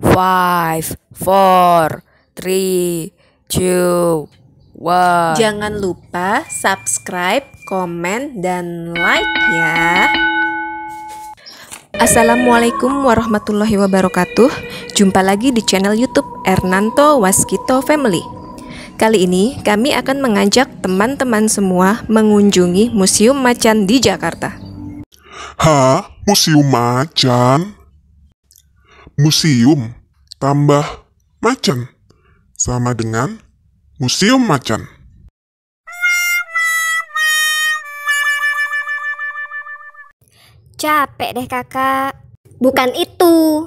5, 4, 3, 2, 1. Jangan lupa subscribe, komen, dan like ya. Assalamualaikum warahmatullahi wabarakatuh. Jumpa lagi di channel YouTube Ernanto Waskito Family. Kali ini kami akan mengajak teman-teman semua mengunjungi Museum Macan di Jakarta. Hah? Museum macan? Museum tambah macan sama dengan museum macan. Capek deh kakak. Bukan itu.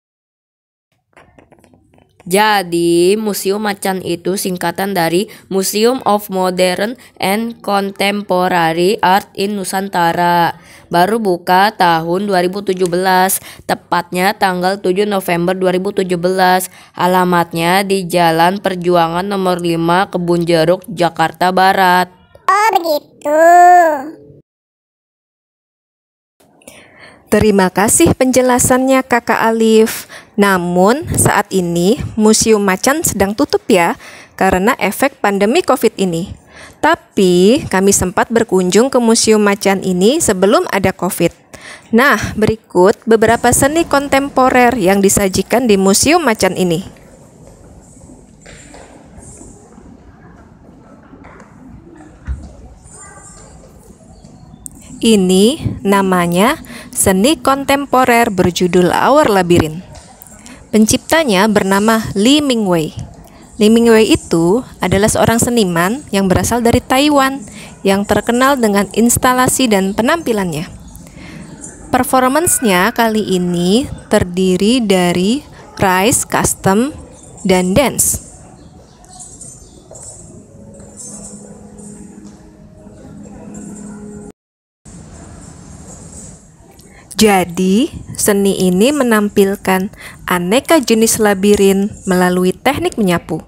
Jadi, Museum Macan itu singkatan dari Museum of Modern and Contemporary Art in Nusantara. Baru buka tahun 2017, tepatnya tanggal 7 November 2017. Alamatnya di Jalan Perjuangan nomor 5, Kebun Jeruk, Jakarta Barat. Oh begitu. Terima kasih penjelasannya Kakak Alif. Namun saat ini Museum Macan sedang tutup ya, karena efek pandemi COVID ini. Tapi kami sempat berkunjung ke Museum Macan ini sebelum ada COVID. Nah, berikut beberapa seni kontemporer yang disajikan di Museum Macan ini. Ini namanya seni kontemporer berjudul Our Labyrinth. Penciptanya bernama Lee Mingwei. Lee Mingwei itu adalah seorang seniman yang berasal dari Taiwan yang terkenal dengan instalasi dan penampilannya. Performance-nya kali ini terdiri dari rise, custom, dan dance. Jadi, seni ini menampilkan aneka jenis labirin melalui teknik menyapu.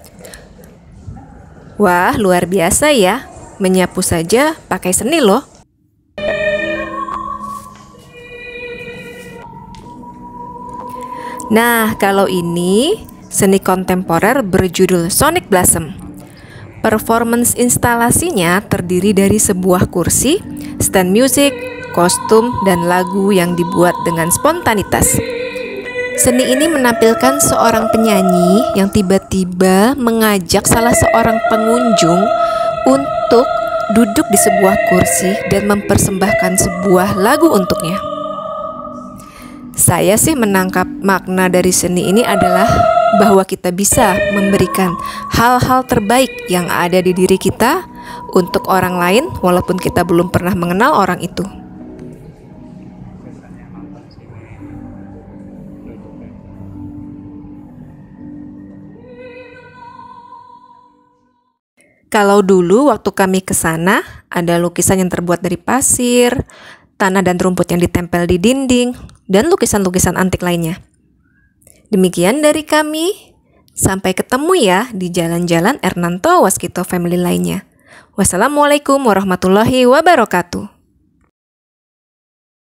Wah, luar biasa ya. Menyapu saja pakai seni loh. Nah, kalau ini seni kontemporer berjudul Sonic Blossom. Performance instalasinya terdiri dari sebuah kursi, stand musik, kostum, dan lagu yang dibuat dengan spontanitas. Seni ini menampilkan seorang penyanyi yang tiba-tiba mengajak salah seorang pengunjung untuk duduk di sebuah kursi dan mempersembahkan sebuah lagu untuknya. Saya sih menangkap makna dari seni ini adalah bahwa kita bisa memberikan hal-hal terbaik yang ada di diri kita untuk orang lain walaupun kita belum pernah mengenal orang itu. Kalau dulu waktu kami ke sana, ada lukisan yang terbuat dari pasir, tanah dan rumput yang ditempel di dinding, dan lukisan-lukisan antik lainnya. Demikian dari kami. Sampai ketemu ya di jalan-jalan Ernanto Waskito Family lainnya. Wassalamualaikum warahmatullahi wabarakatuh.